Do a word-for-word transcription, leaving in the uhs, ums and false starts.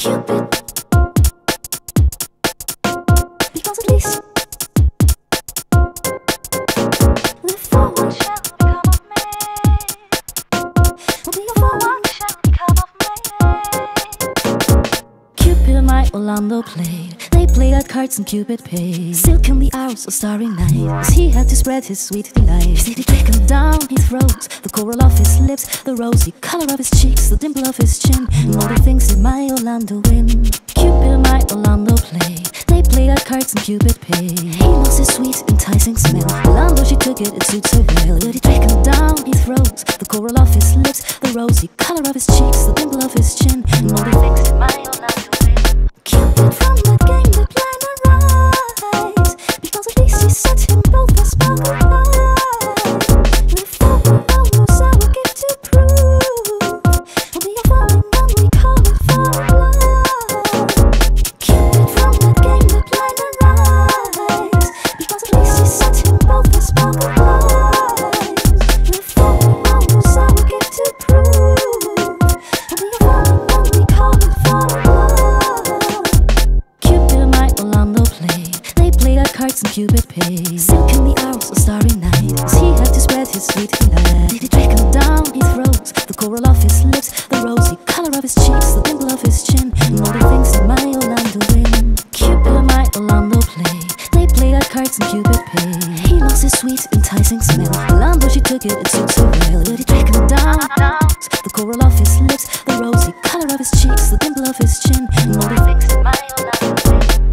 Cupid, because at least the forward shall become of me. Will be a forward shall become of me. Cupid, my Orlando played. They played at cards and Cupid paid. Silk in the hours of starry night, as he had to spread his sweet delight. He said he trickled down his throat, the coral of his lips, the rosy color of his cheeks, the dimple of his chin, and all the things that my Orlando win. Cupid, my Orlando played. They played at cards and Cupid paid. He lost his sweet, enticing smell. Orlando, she took it, it suits her well. But he trickled down his throat, the coral of his lips, the rosy color of his cheeks, the dimple of his chin, and all the things that my Orlando win. Cupid from that game that blind her eyes, because at least he set him both a sparkle eyes. Before we know who's our gift to prove, we'll be a falling when we call it for love. Cupid from that game that blind her eyes, because at least he set him both a sparkle eyes. Before we know who's our gift to prove, we'll be a falling when we call it for love. Cupid, my Orlando played. They played at cards and Cupid paid. Silk in the hours of starry night, as he had to spread his sweet delight. Did he trickle down his throat, the coral of his lips, the rosy color of his cheeks, the dimple of his chin, and all the things that my Orlando win. Cupid, my Orlando played. They played at cards and Cupid paid. He lost his sweet, enticing smell. Orlando, she took it, it suits her well. Did he trickle down the coral of his lips, the rosy color of his cheeks, the dimple of his chin, and all the things that my Orlando win.